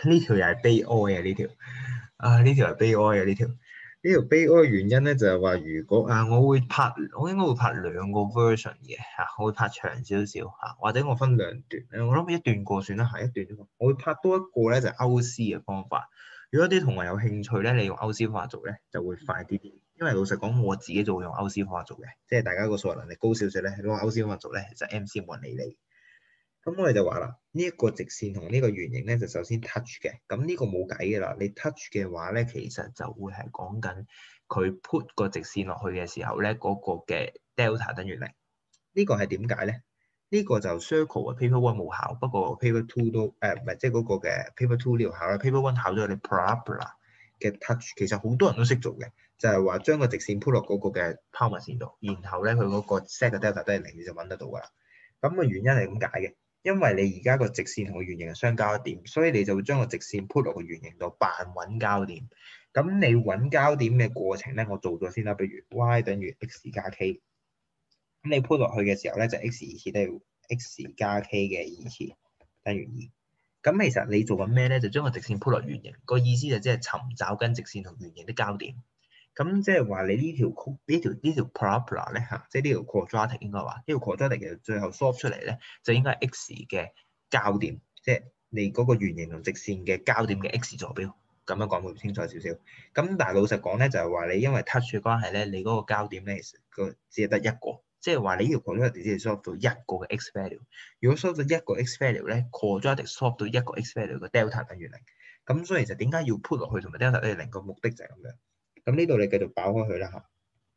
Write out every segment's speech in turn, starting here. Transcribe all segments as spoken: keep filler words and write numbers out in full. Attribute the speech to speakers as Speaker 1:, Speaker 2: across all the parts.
Speaker 1: 呢條又係悲哀啊！呢條啊呢條係悲哀啊！呢條呢條悲哀嘅原因咧就係話，如果啊我會拍，我應該會拍兩個 version 嘅嚇，我會拍長少少嚇，或者我分兩段。我諗一段過算啦，下一段我會拍多一個咧就係歐絲嘅方法。如果啲同學有興趣咧，你用歐絲方法做咧就會快啲啲。因為老實講，我自己做用歐絲方法做嘅，即係大家個數學能力高少少咧，攞歐絲方法做咧，就 M C 冇人理你。咁我哋就話啦，呢、這、一個直線同呢個圓形咧，就首先 touch 嘅。咁呢個冇計嘅啦，你 touch 嘅話咧，其實就會係講緊佢 put 個直線落去嘅時候咧，嗰、那個嘅 delta 等於零。這個、呢個係點解咧？呢個就 circle 嘅 paper one 冇考，不過 paper two 都誒唔係，即係嗰個嘅 paper two 呢度考啦。paper one 考咗你 parabola 嘅 touch，其實好多人都識做嘅，就係話將個直線 put 落嗰個嘅拋物線度，然後咧佢嗰個 set 嘅 delta 都係零，你就揾得到噶啦。咁、那個原因係咁解嘅。因為你而家個直線同個圓形係相交一點，所以你就會將個直線 put 落個圓形度扮揾交點。咁你揾交點嘅過程咧，我做咗先啦。比如 y 等於 x 加 k，咁你 put 落去嘅時候咧，就 x 二次等於 x 加 k 嘅二次等於二。咁其實你做緊咩咧？就將個直線 put 落圓形，個意思就即係尋找緊直線同圓形的交點。咁即係話你呢條曲呢條呢條 parabola 咧嚇，即係呢條 quadratic 應該話呢條 quadratic 嘅最後 solve 出嚟咧，就應該係 x 嘅交點，即係你嗰個圓形同直線嘅交點嘅 x 坐標。咁樣講會清楚少少。咁但係老實講咧，就係話你因為 touch 嘅關係咧，你嗰個交點咧其實個只係得一個，即係話你呢條 quadratic 只係 solve 到一個嘅 x value。如果 solve 到一個 x value 咧 quadratic solve 到一個 x value 嘅 delta 等於零。咁所以其實點解要 put 落去同埋 delta 等於零個目的就係咁樣。咁呢度你繼續爆開佢啦嚇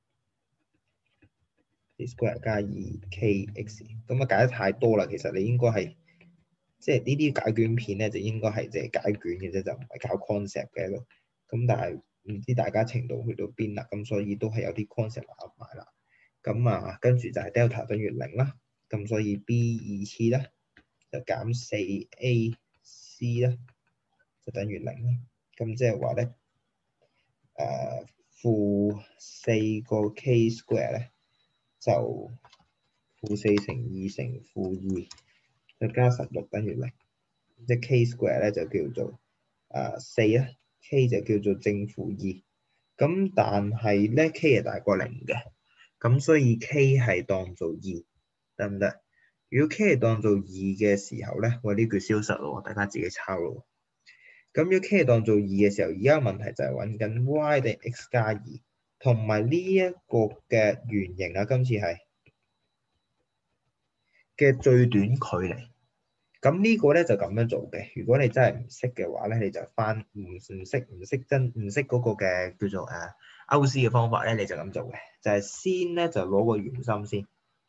Speaker 1: ，d square 加二 k x， 咁啊解得太多啦，其實你應該係即係呢啲解卷片咧，就應該係即係解卷嘅啫，就唔係教 concept 嘅咯。咁但係唔知大家程度去到邊啦，咁所以都係有啲 concept 合埋啦。咁啊，跟住就係 delta 等於零啦，咁所以 b 二次咧就減四 a c 咧就等於零啦。咁即係話咧。誒負四個 k square 咧，就負四乘二乘負二，再加十六等於零，即係 k square 咧就叫做誒四啦 ，k 就叫做正負二。咁但係咧 k 係大過零嘅，咁所以 k 係當做二，得唔得？如果 k 係當做二嘅時候咧，喂呢句消失咯，大家自己抄咯。咁如果 k 當做二嘅時候，而家問題就係揾緊 y 定 x 加二，同埋呢一個嘅圓形啊，今次係嘅最短距離。咁呢個咧就咁樣做嘅。如果你真係唔識嘅話咧，你就翻唔唔識唔識真唔識嗰個嘅叫做誒歐絲嘅方法咧，你就咁做嘅，就係、是、先咧就攞個圓心先，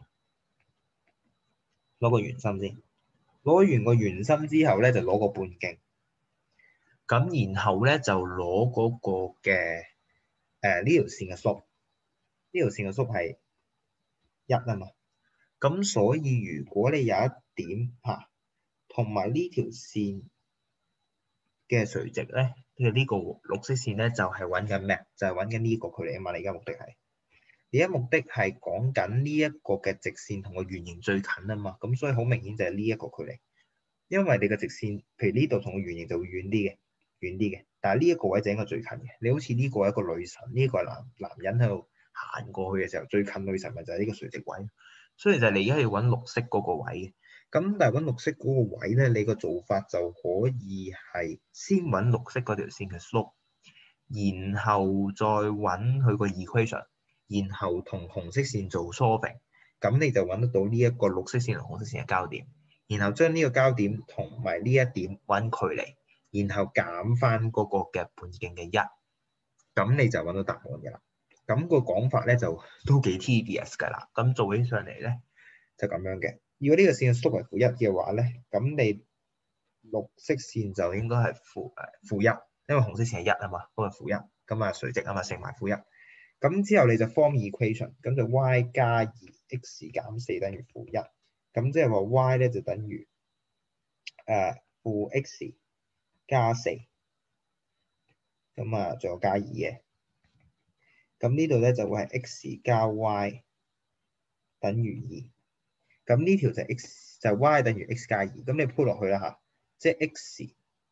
Speaker 1: 攞個圓心先，攞完個圓心之後咧就攞個半徑。咁然後咧就攞嗰個嘅誒呢條線嘅 slope，呢條線嘅 slope係一啊嘛。咁所以如果你有一點嚇，同埋呢條線嘅垂直咧，即係呢個綠色線咧，就係揾緊咩？就係揾緊呢個距離啊嘛。你而家目的係，你而家目的係講緊呢一個嘅直線同個圓形最近啊嘛。咁所以好明顯就係呢一個距離，因為你個直線，譬如呢度同個圓形就會遠啲嘅。遠啲嘅，但係呢一個位就應該最近嘅。你好似呢個係一個女神，呢、這個係男男人喺度行過去嘅時候，最近女神咪就係呢個垂直位。所以就係你而家要揾綠色嗰個位嘅。咁但係揾綠色嗰個位咧，你個做法就可以係先揾綠色嗰條線嘅 slope，然後再揾佢個 equation，然後同紅色線做 solving，咁你就揾得到呢一個綠色線同紅色線嘅交點，然後將呢個交點同埋呢一點揾距離。然後減翻嗰個嘅半徑嘅一，咁你就揾到答案嘅啦。咁個講法咧就都幾 tedious 㗎啦。咁做起上嚟咧就咁樣嘅。如果呢個線嘅 slope 係負一嘅話咧，咁你綠色線就應該係負誒負一，因為紅色線係一啊嘛，嗰個負一，咁啊垂直啊嘛，乘埋負一。咁之後你就 form equation，咁就 y 加二 x 減四等於負一，咁即係話 y 咧就等於誒負 x。加四，咁啊，仲有加二嘅，咁呢度咧就會係 x 加 y 等於二，咁呢條就 x 就 y 等於 x 加二，咁你鋪落去啦嚇，即係 x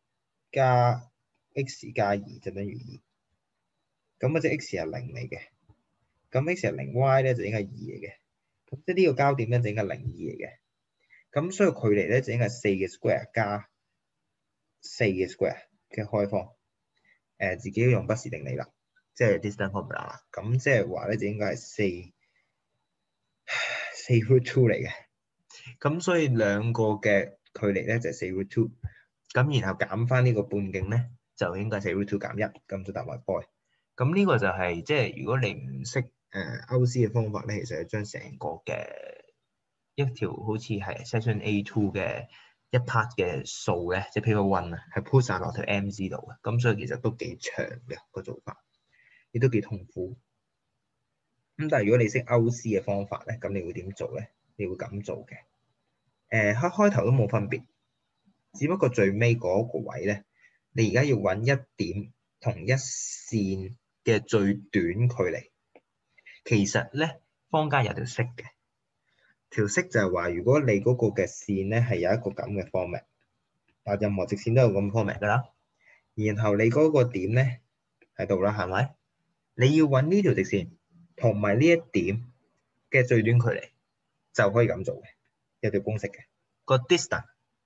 Speaker 1: 加 x 加二就等於二，咁啊即係 x 係零嚟嘅，咁 x 係零 ，y 咧就應該係二嚟嘅，咁即係呢個交點咧就應該係零二嚟嘅，咁所以距離咧就應該係四嘅 square 加四嘅 square 嘅開方，誒、呃、自己用不時定理啦，即係 distance formula 啦，咁即係話咧就應該係四四 root two 嚟嘅，咁所以兩個嘅距離咧就係四 root two，咁然後減翻呢個半徑咧就應該係四 root two 減一，咁就答埋 boy。咁呢個就係、是、即係如果你唔識誒歐斯嘅方法咧，其實係將成個嘅一條好似係 section A two 嘅一 part 嘅數咧，即係 paper one 啊，係 put 晒落條 M C 度嘅，咁所以其實都幾長嘅個做法，亦都幾痛苦。咁但係如果你識歐斯嘅方法咧，咁你會點做咧？你會咁做嘅。誒、呃，開開頭都冇分別，只不過最尾嗰個位咧，你而家要揾一點同一線嘅最短距離。其實咧，坊間有條式嘅，條式就係話，如果你嗰個嘅線咧係有一個咁嘅 format，啊任何直線都有咁 format 噶啦。然後你嗰個點咧喺度啦，係咪？你要揾呢條直線同埋呢一點嘅最短距離，就可以咁做嘅，有條公式嘅個 distance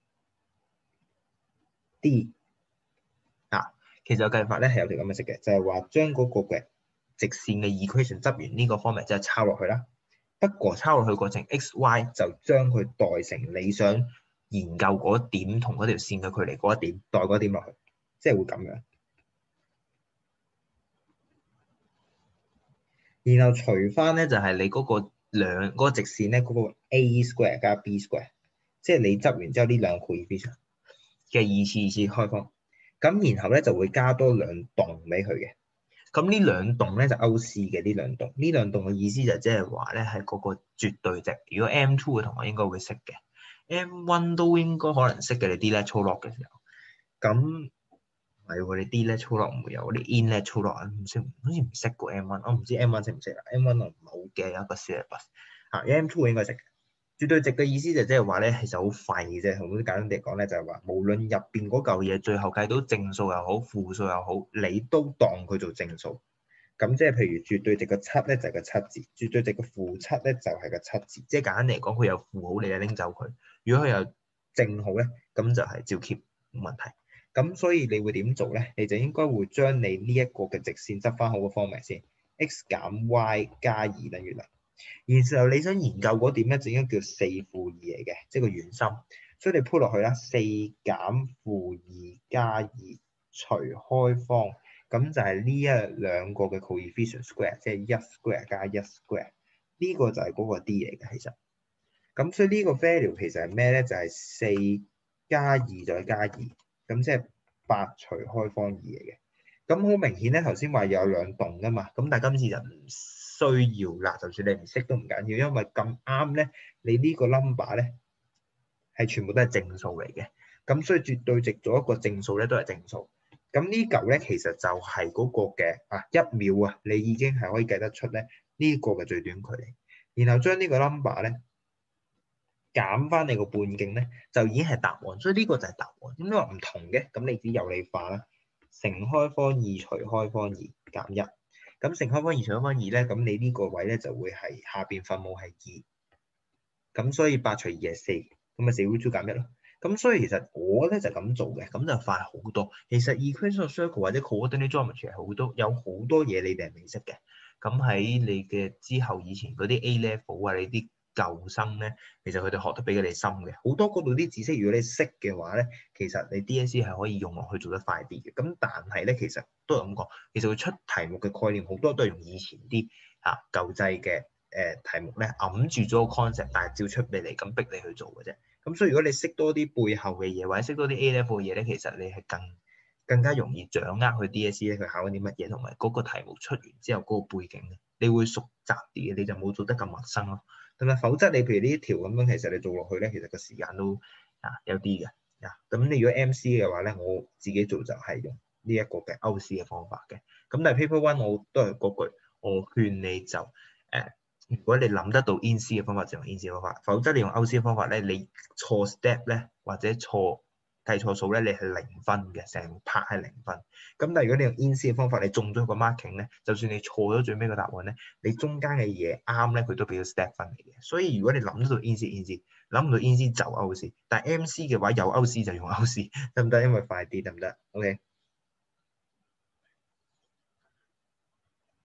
Speaker 1: d 啊，其實個計法咧係有條咁嘅式嘅，就係話將嗰個嘅直線嘅 equation 執完呢個 format 之後抄落去啦。不過抄落去過程 x y 就將佢代成你想研究嗰點同嗰條線嘅距離嗰一點，代嗰點落去，即係會咁樣。然後除翻咧就係、是、你嗰個兩嗰、嗰個直線咧嗰、嗰個 a square 加 b square，即係你執完之後呢兩個 coefficient 嘅二次二次開方，咁然後咧就會加多兩棟俾佢嘅。咁呢兩棟咧就歐斯嘅呢兩棟，呢兩棟嘅意思就即係話咧係嗰個絕對值。如果 M two 嘅同學應該會識嘅 ，M one 都應該可能識嘅。你 D lateral lock 嘅時候，咁係喎，你 D lateral lock唔會有，你 in lateral lock 唔識，好似唔識過 M one，我唔知 M one 識唔識啦。M one 我唔係好記有一個 syllabus 嚇，M two 應該識。絕對值嘅意思就即係話咧，其實好廢嘅啫。好簡單啲嚟講咧，就係話無論入邊嗰嚿嘢最後計到正數又好，負數又好，你都當佢做正數。咁即係譬如絕對值嘅七咧就係個七字，絕對值嘅負七咧就係個七字。即係簡單嚟講，佢有負號你就拎走佢；如果佢有正號咧，咁就係照 keep 冇問題。咁所以你會點做咧？你就應該會將你呢一個嘅直線執翻好個 format 先 ，x 減 y 加二等於零。然後你想研究嗰點咧，就應該叫四負二嚟嘅，即係個圓心。所以你鋪落去啦，四減負二加二除開方，咁就係呢一兩個嘅 coefficient square，即係一 square 加一 square。呢個就係嗰個 d 嚟嘅，其實。咁所以呢個 value 其實係咩咧？就係四加二再加二，咁即係八除開方二嚟嘅。咁好明顯咧，頭先話有兩棟噶嘛，咁但係今次就唔需要啦。就算你唔識都唔緊要，因為咁啱咧，你呢個 number 咧係全部都係正數嚟嘅。咁所以絕對值咗一個正數咧都係正數。咁呢嚿咧其實就係嗰個嘅啊一秒啊，你已經係可以計得出咧呢個嘅最短距離。然後將呢個 number 咧減翻你個半徑咧，就已經係答案。所以呢個就係答案。點解話唔同嘅？咁你自己有你化啦。乘開方二除開方二減一，咁乘開方二除開方二咧，咁你呢個位咧就會係下邊分母係二，咁所以八除二係四，咁咪四 root two 減一咯。咁所以其實我咧就咁做嘅，咁就快好多。其實 equation of circle 或者 coordinate geometry 係好多，有好多嘢你哋係未識嘅。咁喺你嘅之後以前嗰啲 A level 啊，你啲舊生咧，其實佢哋學得比你深嘅，好多嗰度啲知識，如果你識嘅話咧，其實你 D S E 係可以用落去做得快啲嘅。咁但係咧，其實都係咁講，其實佢出題目嘅概念好多都係用以前啲嚇舊制嘅誒題目咧，揞住咗個 concept，但係照出俾你，咁逼你去做嘅啫。咁所以如果你識多啲背後嘅嘢，或者識多啲 A level 嘅嘢咧，其實你係更更加容易掌握去 D S E 咧，佢考緊啲乜嘢，同埋嗰個題目出完之後嗰個背景咧，你會熟習啲嘅，你就冇做得咁陌生咯。同埋否則你譬如呢一條咁樣，其實你做落去咧，其實個時間都啊有啲嘅啊。咁你如果 M C 嘅話咧，我自己做就係用呢一個嘅歐斯嘅方法嘅。咁但係 Paper One 我都係嗰句，我勸你就誒、呃，如果你諗得到 In C 嘅方法就用 In C 嘅方法，否則你用歐斯嘅方法咧，你錯 step 咧或者錯計錯數咧，你係零分嘅，成 part 係零分。咁但係如果你用 in 嘅方法，你中咗個 marking 咧，就算你錯咗最尾個答案咧，你中間嘅嘢啱咧，佢都俾咗 step 分嚟嘅。所以如果你諗得到 in in 諗唔到 in 就 out 但係 M C 嘅話有 out 就用 out 得唔得？因為快啲得唔得 ？OK。